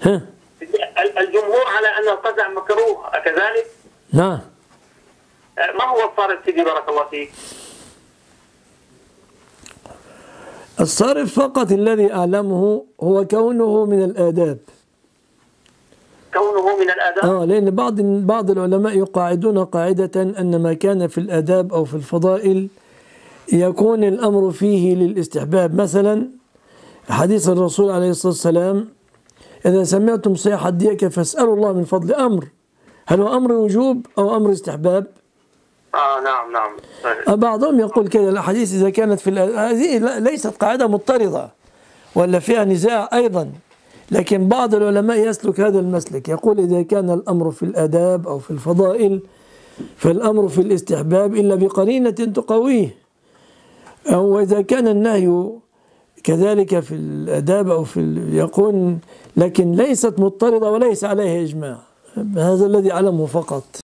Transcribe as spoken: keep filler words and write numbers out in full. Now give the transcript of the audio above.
ها. الجمهور على أن القزع مكروه، أكذلك؟ نعم. ما هو الصارف سيدي بارك الله فيك؟ الصارف فقط الذي أعلمه هو كونه من الآداب. كونه من الآداب؟ آه لأن بعض بعض العلماء يقاعدون قاعدة أن ما كان في الآداب أو في الفضائل يكون الأمر فيه للاستحباب. مثلا حديث الرسول عليه الصلاة والسلام: إذا سمعتم صياح الديك فاسألوا الله من فضل. أمر، هل هو أمر وجوب أو أمر استحباب؟ آه نعم نعم. بعضهم يقول كذا الأحاديث إذا كانت في هذه ليست قاعدة مضطردة ولا فيها نزاع أيضا، لكن بعض العلماء يسلك هذا المسلك، يقول إذا كان الأمر في الآداب أو في الفضائل فالأمر في الاستحباب إلا بقرينة تقويه، أو إذا كان النهي كذلك في الآداب أو في يكون، لكن ليست مضطردة وليس عليها إجماع. هذا الذي أعلمه فقط.